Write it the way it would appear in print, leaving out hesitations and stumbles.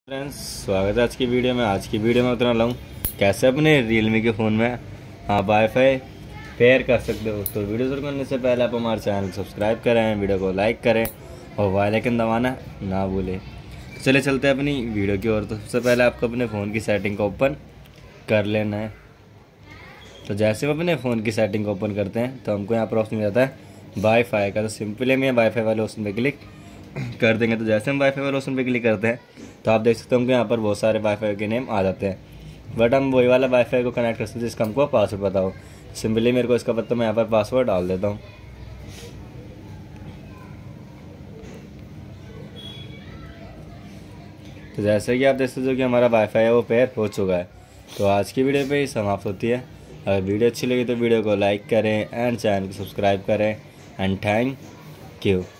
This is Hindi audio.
फ्रेंड्स, स्वागत है आज की वीडियो में। आज की वीडियो में उतना लाऊं कैसे अपने Realme के फ़ोन में आप वाईफाई पेयर कर सकते हो। तो वीडियो शुरू करने से पहले आप हमारे चैनल को सब्सक्राइब करें, वीडियो को लाइक करें और बेल आइकन दबाना ना भूलें। तो चले चलते हैं अपनी वीडियो की ओर। तो सबसे पहले आपको अपने फ़ोन की सेटिंग को ओपन कर लेना है। तो जैसे हम अपने फ़ोन की सेटिंग को ओपन करते हैं तो हमको यहाँ पर ऑप्शन मिल जाता है वाईफाई का। तो सिंपली हम यहाँ वाईफाई वाले ऑप्शन पर क्लिक कर देंगे। तो जैसे हम वाईफाई वाले ऑप्शन पे क्लिक करते हैं तो आप देख सकते हो हमको यहाँ पर बहुत सारे वाईफाई के नेम आ जाते हैं, बट हम वही वाला वाईफाई को कनेक्ट कर सकते हैं जिसका हमको पासवर्ड पता हो। सिंपली मेरे को इसका पता, मैं यहाँ पर पासवर्ड डाल देता हूँ। तो जैसे कि आप देख सकते हो कि हमारा वाईफाई है वो पेयर हो चुका है। तो आज की वीडियो पे ही समाप्त होती है। अगर वीडियो अच्छी लगी तो वीडियो को लाइक करें एंड चैनल को सब्सक्राइब करें एंड थैंक यू।